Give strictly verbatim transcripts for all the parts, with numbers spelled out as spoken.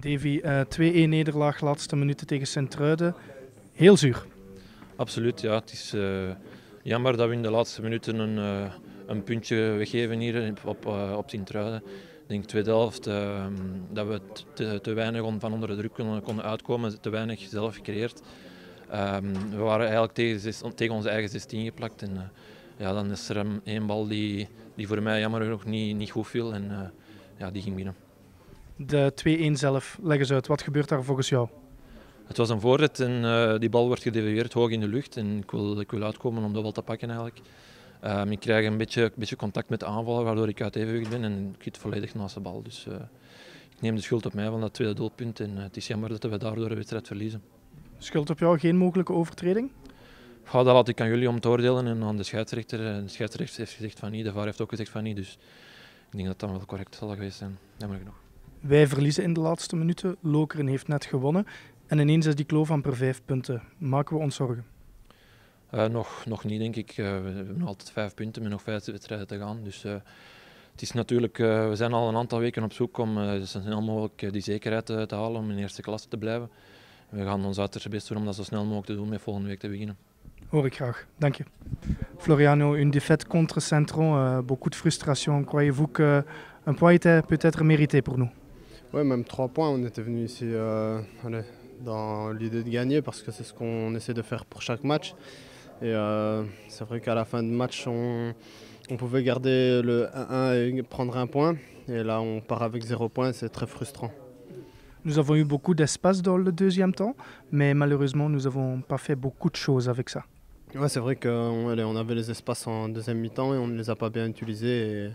Davy, uh, twee-een nederlaag, laatste minuten tegen Sint-Truiden. Heel zuur. Absoluut, ja. Het is uh, jammer dat we in de laatste minuten een, uh, een puntje weggeven hier op, uh, op Sint-Truiden. Ik denk de tweede helft uh, dat we te, te weinig van onder de druk konden, konden uitkomen, te weinig zelf gecreëerd. Um, we waren eigenlijk tegen, tegen onze eigen zestien geplakt. En, uh, ja, dan is er een, een bal die, die voor mij jammer genoeg niet, niet goed viel en uh, ja, die ging binnen. De twee-een zelf, leg eens uit, wat gebeurt daar volgens jou? Het was een voorzet en uh, die bal wordt gedeviëerd hoog in de lucht en ik wil, ik wil uitkomen om de bal te pakken eigenlijk. Um, ik krijg een beetje, een beetje contact met de aanvaller waardoor ik uit evenwicht ben en ik zit volledig naast de bal. Dus uh, ik neem de schuld op mij van dat tweede doelpunt en uh, het is jammer dat we daardoor de wedstrijd verliezen. Schuld op jou, geen mogelijke overtreding? Ja, dat laat ik aan jullie om te oordelen en aan de scheidsrechter. De scheidsrechter heeft gezegd van niet, de V A R heeft ook gezegd van niet, dus ik denk dat dat wel correct zal geweest zijn, jammer genoeg. Wij verliezen in de laatste minuten, Lokeren heeft net gewonnen en ineens is die kloof amper vijf punten. Maken we ons zorgen? Uh, nog, nog niet, denk ik. Uh, we hebben nog altijd vijf punten met nog vijf wedstrijden te gaan. Dus, uh, het is natuurlijk, uh, we zijn al een aantal weken op zoek om uh, zo snel mogelijk uh, die zekerheid uh, te halen om in eerste klasse te blijven. We gaan ons uiterste best doen om dat zo snel mogelijk te doen met volgende week te beginnen. Hoor ik graag, dank je. Floriano, une défaite contre Saint-Tron, euh, beaucoup de frustration. Croyez-vous qu'un point était peut-être mérité pour nous? Oui, même trois points. On était venu ici euh, allez, dans l'idée de gagner parce que c'est ce qu'on essaie de faire pour chaque match. Et euh, c'est vrai qu'à la fin de match, on, on pouvait garder le un un et prendre un point. Et là, on part avec zéro point, c'est très frustrant. Nous avons eu beaucoup d'espace dans le deuxième temps, mais malheureusement, nous n'avons pas fait beaucoup de choses avec ça. Ouais, c'est vrai qu'on on avait les espaces en deuxième mi-temps et on ne les a pas bien utilisés. Et,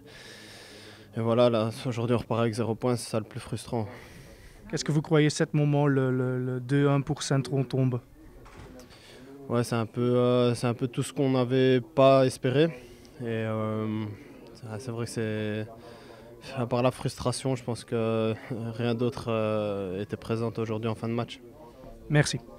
et voilà, là, aujourd'hui, on repart avec zéro point, c'est ça le plus frustrant. Qu'est-ce que vous croyez à ce moment, le, le, le deux un pour Saint-Tron tombe? Ouais, c'est un peu, euh, c'est un peu tout ce qu'on n'avait pas espéré. Et euh, c'est vrai que c'est, à part la frustration, je pense que rien d'autre euh, était présent aujourd'hui en fin de match. Merci.